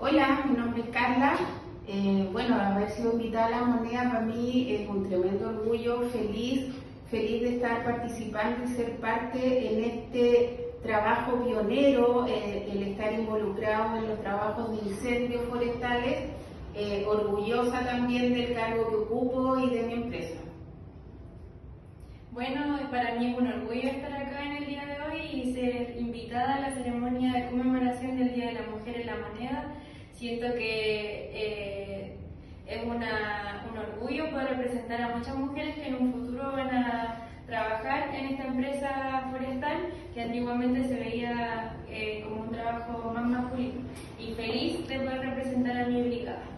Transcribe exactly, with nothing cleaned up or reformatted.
Hola, mi nombre es Carla. Eh, bueno, haber sido invitada a la moneda para mí es un tremendo orgullo, feliz, feliz de estar participando y ser parte en este trabajo pionero, eh, el estar involucrado en los trabajos de incendios forestales, eh, orgullosa también del cargo que ocupo y de mi empresa. Bueno, para mí es un orgullo estar acá en el día de hoy y ser invitada a la ceremonia de conmemoración del Día de la Mujer en la Moneda. Siento que eh, es una, un orgullo poder representar a muchas mujeres que en un futuro van a trabajar en esta empresa forestal que antiguamente se veía eh, como un trabajo más masculino. Y feliz de poder representar a mi brigada.